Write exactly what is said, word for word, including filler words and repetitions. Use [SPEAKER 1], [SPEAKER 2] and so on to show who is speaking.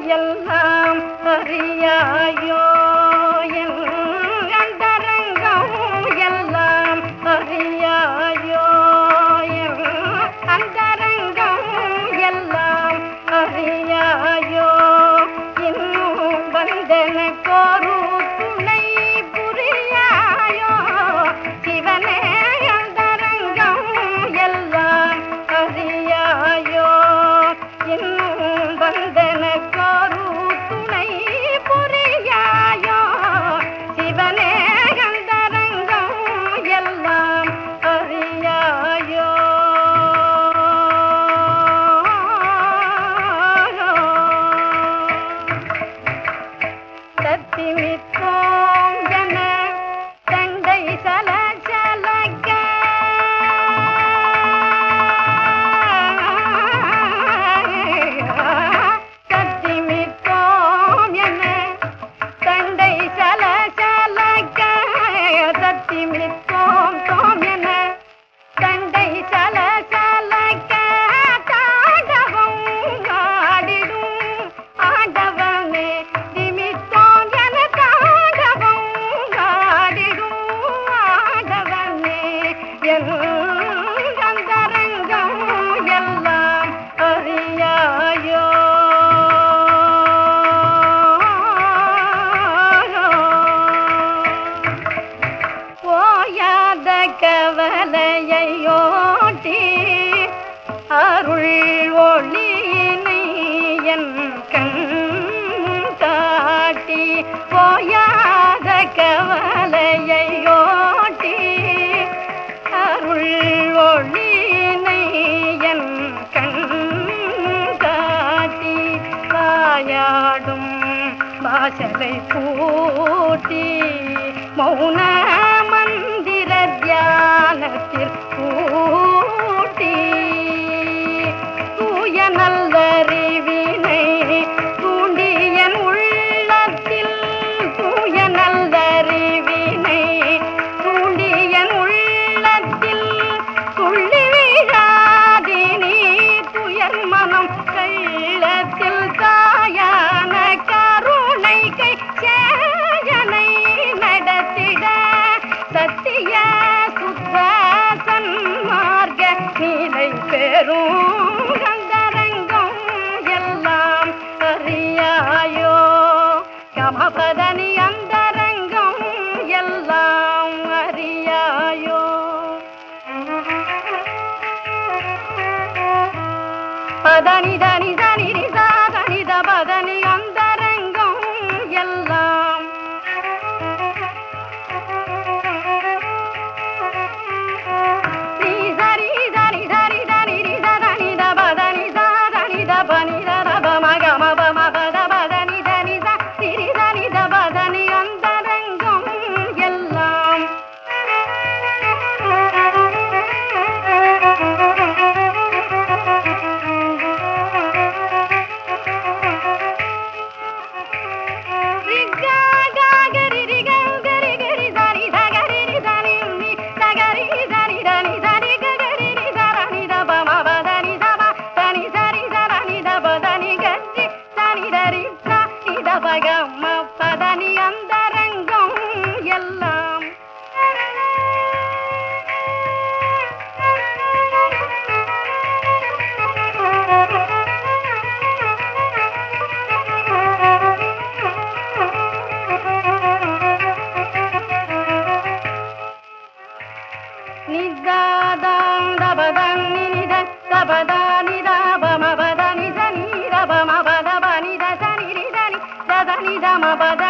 [SPEAKER 1] எல்லாம் அறியாயோ என் அந்தரங்கம் எல்லாம் அறியாயோ என் அந்தரங்கம் எல்லாம் அறியாயோ இன்னும் வந்தனக்கொரு துணை புரியாயோ சிவனே அந்தரங்கம் எல்லாம் அறியாயோ இன்னும் வந்தனக்கொரு துணை புரியாயோ சிவனே அந்தரங்கம் எல்லாம் அறியாயோ தத்திமித்தோம் ஜன தண்டை சலசலக்க தத்திமித்தோம் என தண்டை சலசலக்க தத்திமித்தோம் தோம் என தண்டை சலசலக்க தாண்டவம் ஆடிடும் ஆண்டவனே திமித்தோம் என தாண்டவம் ஆடிடும் ஆண்டவனே என் அந்தரங்கம் எல்லாம் அறியாயோ ஓயாத கவலையோட்டி அருள் ஒளியினை என் கண் காட்டி ஓயாத கவலையோட்டி அருள் ஒளியினை என் கண் காட்டி வாயாடும் வாசலை பூட்டி மௌன மந்திர தியானத்தில் பூட்டி தூய நல்லறிவினை தூண்டி என் உள்ளத்தில் தூய நல்லறிவினை தூண்டி என் உள்ளத்தில் துள்ளி வீழாதினி துயர் மனம் கைளத்தில் தாயான கருணை கை சேயனை நடத்திட சத்திய சுத்த சன்மார்க்க நிலை பெறும் அந்தரங்கம் எல்லாம் அறியாயோ கமபதனி அந்தரங்கம் எல்லாம் அறியாயோ பதனி தனி தனி நிதா தனித பதனி அந்தரங்கம் எல்லாம் நீ சரி தனி சரி தனி நித தனித பதனி தா தனித பனித ரபம கமபம பத பதனி தனித திரி தனித பதனி அந்தரங்கம் எல்லாம் பதனி அந்தரங்கம் எல்லாம் நிதாதாம் தபதம் நித தபதானி தாபம பதனி தனி ரபம பத பனி தனி தனி தனி தம பத